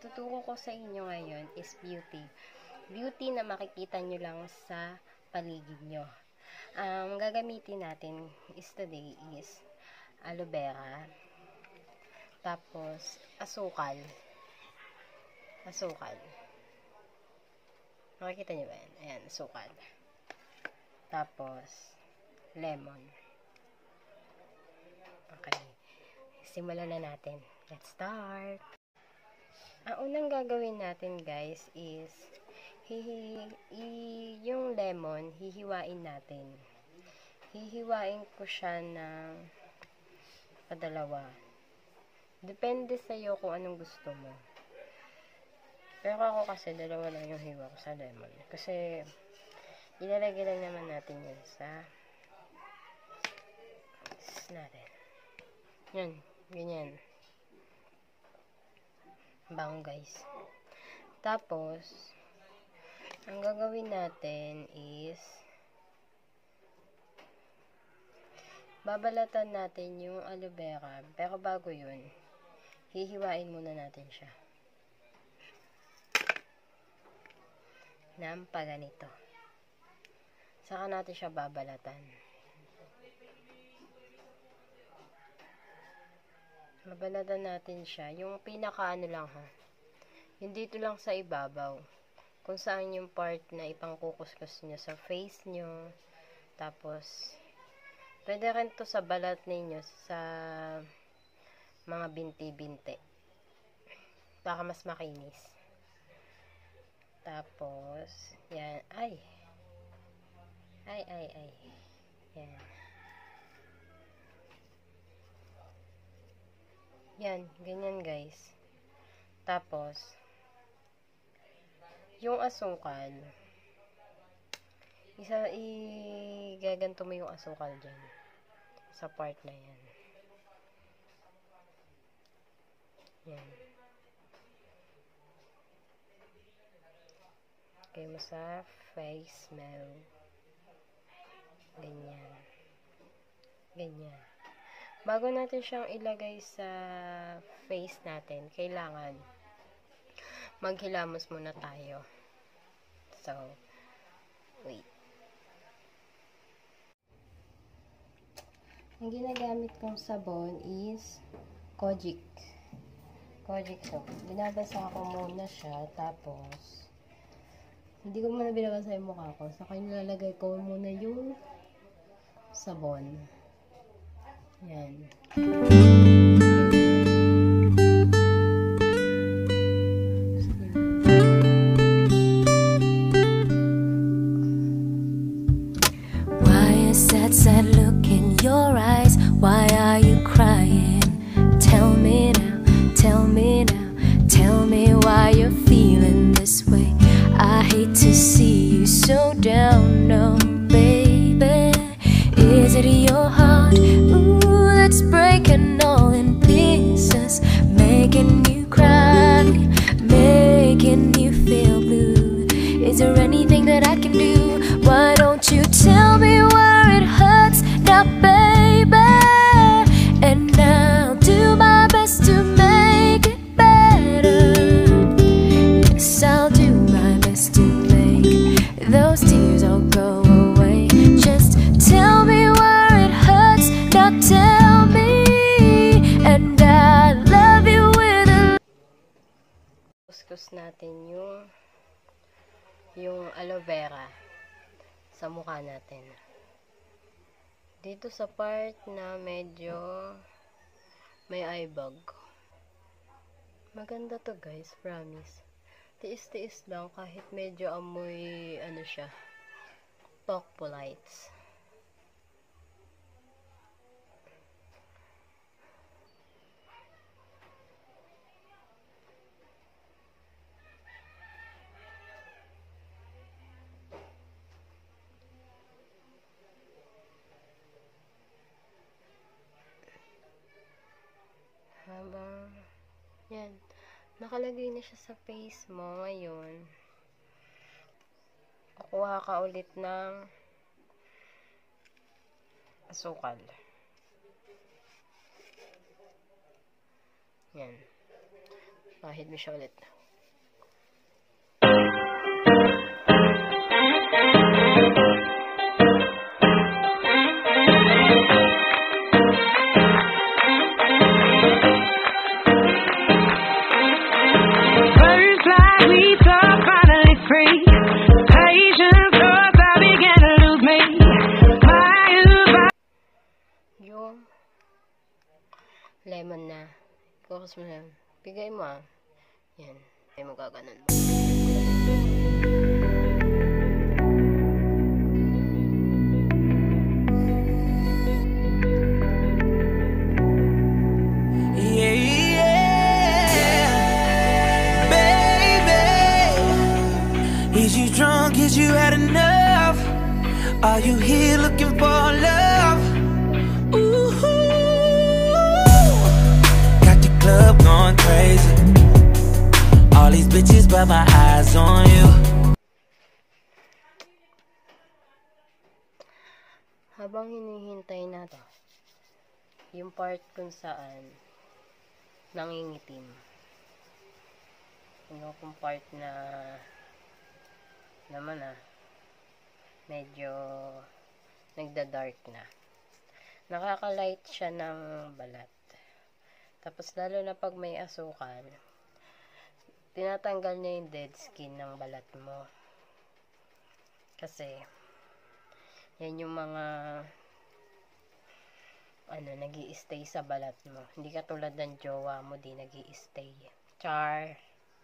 ituturo ko sa inyo ngayon is beauty. Beauty na makikita nyo lang sa paligid nyo. Ang gagamitin natin is today is aloe vera, tapos asukal. Makikita nyo ba yan? Ayan, asukal. Tapos lemon. Okay. Simulan na natin. Let's start! Ang unang gagawin natin, guys, is yung lemon, hihiwain natin. Hihiwain ko siya ng padalawa. Depende sa'yo kung anong gusto mo. Pero ako kasi, dalawa lang yung hiwa ko sa lemon. Kasi, ilalagay lang naman natin yun sa natin. Yan, ganyan. Bango, guys. Tapos, ang gagawin natin is babalatan natin yung aloe vera. Pero bago yun, hihiwain muna natin siya. Ng paganito. Saka natin siya babalatan. Babalatan natin siya. Yung pinaka-ano lang ha. Yung dito lang sa ibabaw. Kung saan yung part na ipangkukuskus nyo sa face nyo. Tapos, pwede rin to sa balat ninyo. Sa mga binti-binti. Baka mas makinis. Tapos, yan. Ay. Yan. Yan, ganyan guys. Tapos, yung asukal, igaganto mo yung asukal dyan. Sa part na yan. Yan. Okay mo sa face mo. Ganyan. Ganyan. Bago natin siyang ilagay sa face natin, kailangan maghilamos muna tayo. So, wait. Ang ginagamit kong sabon is Kojic. Kojic soap. Binabasa ko muna siya, tapos hindi ko muna binabasa yung mukha ko. Saka nilalagay ko muna yung sabon. Yan. Why is that sad look in your eyes? Why are you crying? Tell me now, tell me now, tell me why you're feeling this way. I hate to see you so down, no baby. Is it your heart? Ooh, that's breaking all in pieces, making you cry, making you feel blue. Is there anything that I can do? Why don't you tell me where it hurts now, baby? And I'll do my best to make it better. Yes, I'll do my best to make those tears all go away. Just tell me where it hurts now, tell me. And I love you with a... Kuskus natin yung aloe vera sa mukha natin. Dito sa part na medyo may eye bag. Maganda to guys, promise. Tiis-tiis lang kahit medyo amoy ano siya, talk polites. Habang yan, nakalagay na siya sa face mo ngayon, kukuha ka ulit ng asukal. Yan. Pahid mo siya ulit. Focus mo na. Bigay mo ah. Yan. Ay mo gaganon mo. Yeah, yeah, baby. Is you drunk? Is you had enough? Are you here looking for love? Ooh, got the club going crazy. All these bitches, but my eyes on you. Habang hinihintay natin yung part kung saan nangingitim. Ano kung part na naman medyo nagda-dark na. Nakaka-light siya ng balat. Tapos lalo na pag may asukal, tinatanggal niya yung dead skin ng balat mo. Kasi yan yung mga nag-i-stay sa balat mo. Hindi katulad ng jowa mo, di nag-i-stay. Char!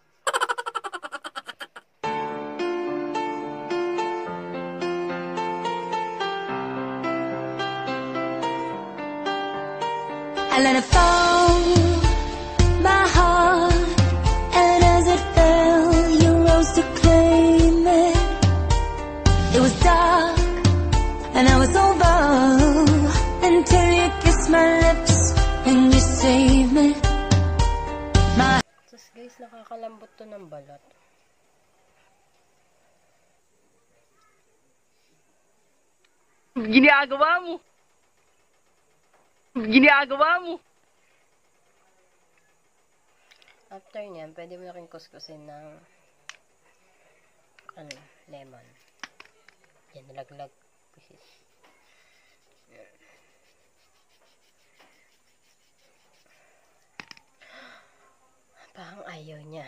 I let it fall, my heart, and as it fell, you rose to claim it. It was dark, and I was over, until you kissed my lips, and you saved me. Tapos guys, nakakalambot to ng balat. Ginagawa mo. After nyan, pwede mo na rin kuskusin ng lemon. Yan, nalaglag. Parang ayaw niya.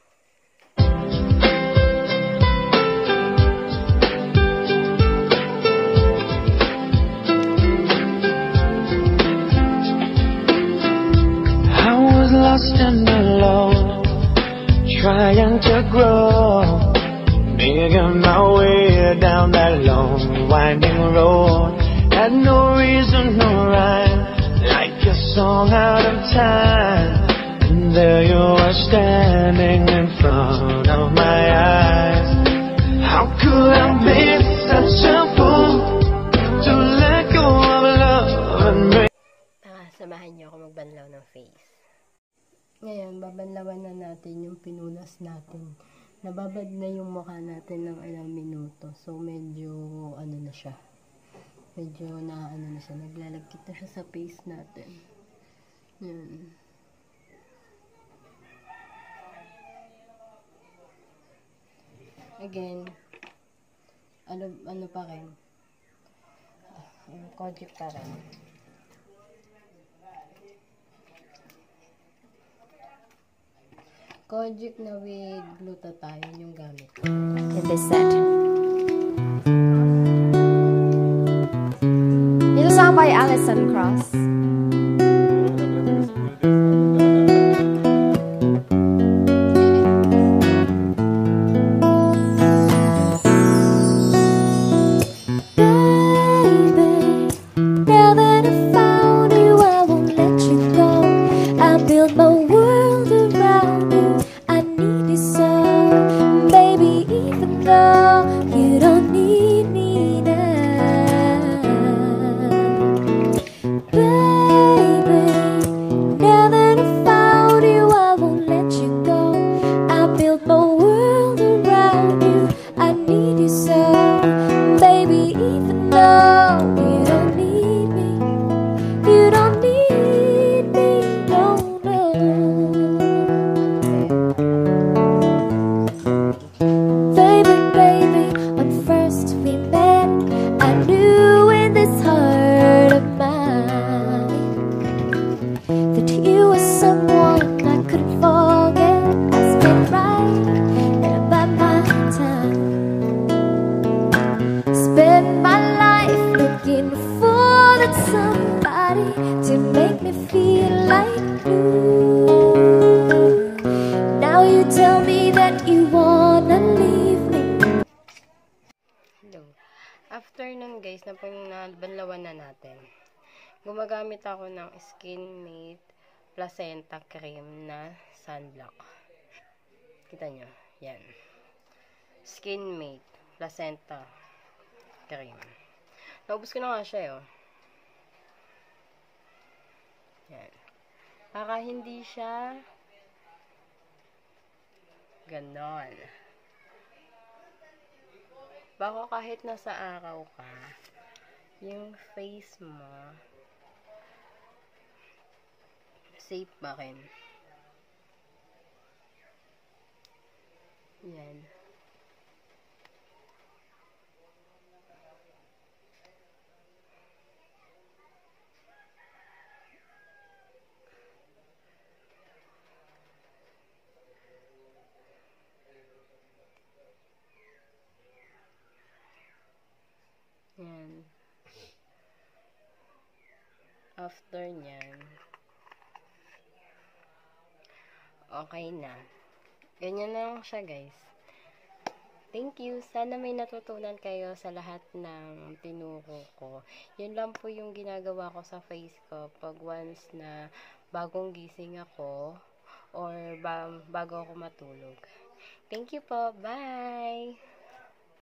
Lost and alone, trying to grow, making my way down that long winding road. Had no reason, no rhyme, like a song out of time. And there you are standing in front of my eyes. How could I be such a fool to let go of love and break? Samahan niyo ako magbanlaw ng face. Ngayon, babanlawan na natin yung pinunas natin. Nababad na yung mukha natin ng ilang minuto. So, medyo, na siya. Medyo na siya. Naglalagkit na siya sa face natin. Yan. Again, ano pa rin? Kojic pa rin. Kojic na with glutathione yung gamit. In this set. It's a song by Alison Krauss. Baby, now that I found you, I won't let you go. I built my world around you. I need you so, baby, even though you don't need me now. After nun guys, na banlawan na natin, gumagamit ako ng Skinmate Placenta Cream na sunblock. Kita nyo, yan. Skinmate Placenta Cream. Naubos ko na nga siya, oh. Yan. Para hindi siya ganon. Baka kahit nasa araw ka, yung face mo safe pa rin. Yan. Yan. After nyan, okay na. Ganyan na lang siya, guys. Thank you. Sana may natutunan kayo sa lahat ng tinuro ko. Yun lang po yung ginagawa ko sa face ko pag once na bagong gising ako or bago ako matulog. Thank you po. Bye!